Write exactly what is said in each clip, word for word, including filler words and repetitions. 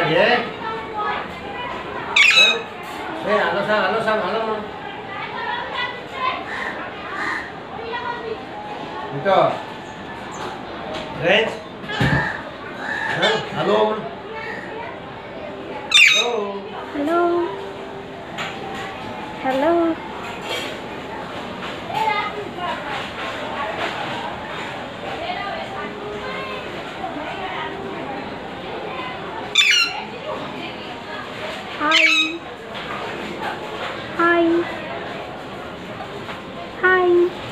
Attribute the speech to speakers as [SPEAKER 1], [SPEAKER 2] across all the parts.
[SPEAKER 1] घे. हे आलो सांग आलो सांग आलो मग. इथं range hello
[SPEAKER 2] hello hello hi hi hi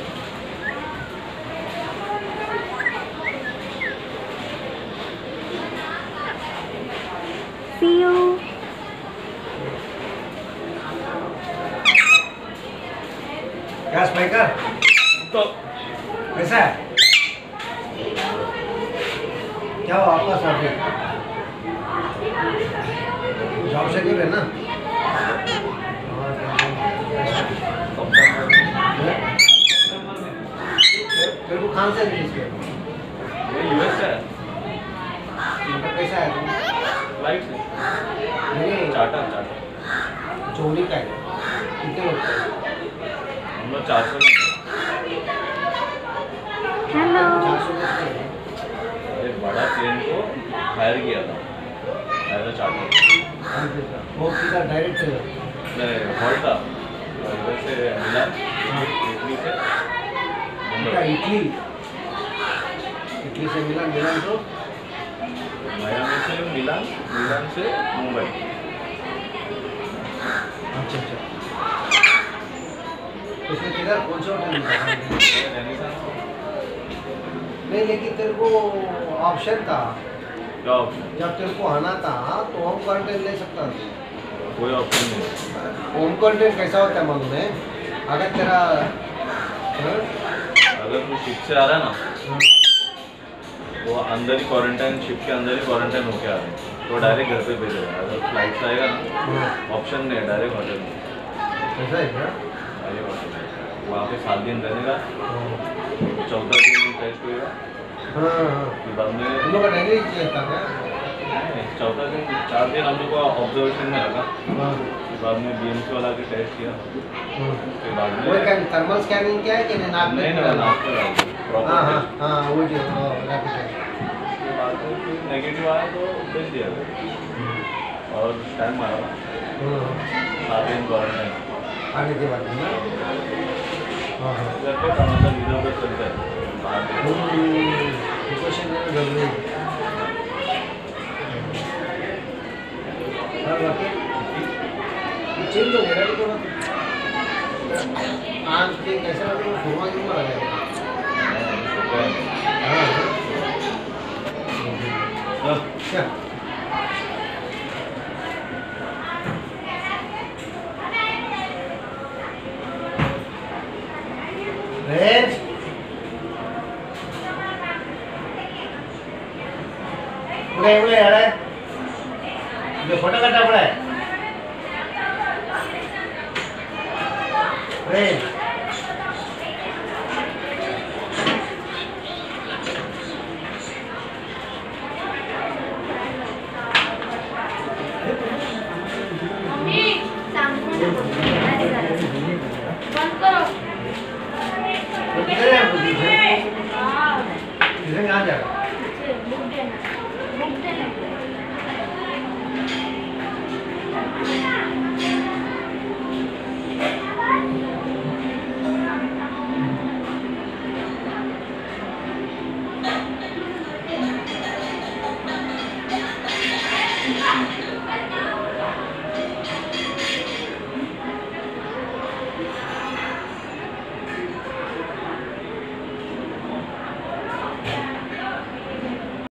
[SPEAKER 2] see you.
[SPEAKER 1] क्या स्पाइकर
[SPEAKER 3] तो
[SPEAKER 1] कैसा है क्या हो आपका सॉफ्ट जॉब सिक्योर है ना तेरे को कहाँ से रिलीज किया
[SPEAKER 3] ये यूएस से है
[SPEAKER 1] मतलब कैसा है तुम
[SPEAKER 3] फ्लाइट से
[SPEAKER 1] नहीं
[SPEAKER 3] चार्टर चार्टर
[SPEAKER 1] चोरी का है कितने लोग थे
[SPEAKER 3] हम लोग चार सौ
[SPEAKER 2] हेलो
[SPEAKER 1] चार सौ लोग थे
[SPEAKER 3] एक बड़ा प्लेन को हायर किया था एज अ चार्टर
[SPEAKER 1] वो सीधा डायरेक्ट
[SPEAKER 3] हॉल था इधर से मिला इटली से
[SPEAKER 1] क्या इटली इटली से मिलान मिलान तो
[SPEAKER 3] मायामी से मिलान मिलान से मुंबई
[SPEAKER 1] अच्छा अच्छा उसमें किधर कौन सा होटल मिला नहीं लेकिन तेरे को ऑप्शन था
[SPEAKER 3] क्या ऑप्शन
[SPEAKER 1] जब तेरे को आना था तो होम क्वारंटाइन ले सकता था
[SPEAKER 3] कोई ऑप्शन नहीं
[SPEAKER 1] होम क्वारंटाइन कैसा होता है मालूम है अगर तेरा हाँ?
[SPEAKER 3] अगर तू शिप से आ रहा है ना वो अंदर ही क्वारंटाइन शिप के अंदर ही क्वारंटाइन होके आ रहे हैं तो डायरेक्ट घर पे भेजेगा अगर फ्लाइट से आएगा ना ऑप्शन नहीं है डायरेक्ट होटल में
[SPEAKER 1] ऐसा है क्या
[SPEAKER 3] डायरेक्ट होटल में वहाँ पे सात दिन रहेगा चौदह दिन टेस्ट होगा
[SPEAKER 1] हाँ हाँ
[SPEAKER 3] फिर बाद में
[SPEAKER 1] तुम लोग का डेली चलता क्या
[SPEAKER 3] चौथा दिन चार दिन हम लोग को ऑब्जर्वेशन में लगा
[SPEAKER 1] हाँ
[SPEAKER 3] फिर बाद में बीएमसी वाला के टेस्ट किया फिर बाद में
[SPEAKER 1] वो क्या थर्मल स्कैनिंग क्या है कि नहीं नाक में
[SPEAKER 3] नहीं ना नाक पे
[SPEAKER 1] हाँ
[SPEAKER 3] प्रॉपर
[SPEAKER 1] हाँ हाँ वो जो रैपिड टेस्ट
[SPEAKER 3] फिर बाद में फिर नेगेटिव आया तो भेज दिया और टाइम मारा सात दिन क्वारंटाइन
[SPEAKER 1] आने के बाद ना हाँ हाँ
[SPEAKER 3] घर पे हमारा वीजा पे चलता है बाहर
[SPEAKER 1] प्रिकॉशन जरूरी है हर वक्त चेंज हो गया तो आज के कैसा लगा तो घुमा घुमा लगा हाँ क्या रेंज उड़े उड़े अरे ये फोटो काटा पड़ा है रेंज